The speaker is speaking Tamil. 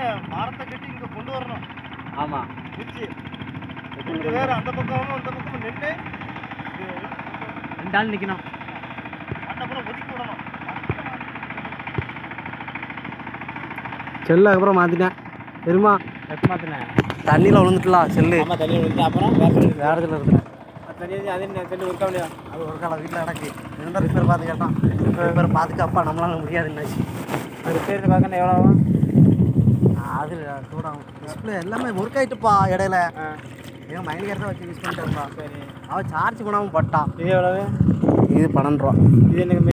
மரத்தை கட்டி இங்கே கொண்டு வரணும். ஆமாம், வச்சு 2 பேர் அந்த பக்கமும் இந்த பக்கமும் நின்று 2 ஆள் நிற்கணும். அப்புறம் ஒதுக்கி விடணும். செல்லு அதுக்கப்புறம் மாற்றிட்டேன் தெரியுமா? எப்போ மாற்றினேன்? தண்ணியில் விழுந்துட்டுலாம் செல்லு. ஆமாம், தண்ணி விழுந்து அப்புறம் வேறு இடத்துல இருக்கிறேன். தண்ணி அதே செல்லு ஒர்க் ஆகலையா? அது ஒரு காலம் வீட்டில் கிடக்கு. இருந்தால் ரிப்பேர் பார்த்து கேட்டான். ரிப்பேர் பார்த்துக்கப்பா நம்மளால முடியாதுன்னாச்சு. ரிப்பேர் பார்க்கணும் எவ்வளோ ஆகும்? அது கூட டிஸ்பிளே எல்லாமே ஒர்க் ஆகிட்டுப்பா இடையில. ஏன் மைண்ட் கேர் தான் வச்சு யூஸ் பண்ணிட்டு இருப்பான். சரி, அவன் சார்ஜ் பண்ணாமல் பட்டான். இது எவ்வளவு? இது 12 ரூபா. இது எனக்கு